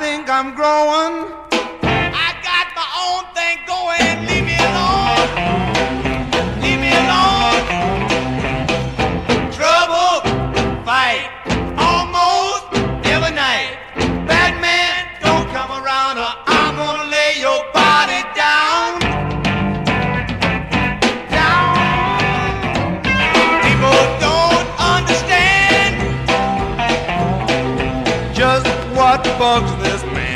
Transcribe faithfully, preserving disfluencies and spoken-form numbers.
think I'm growing. I got my own thing going. Leave me alone. Leave me alone. Trouble, fight, almost every night. Bad man, don't come around or I'm gonna lay your body down. Down. People don't understand just what bugs this man.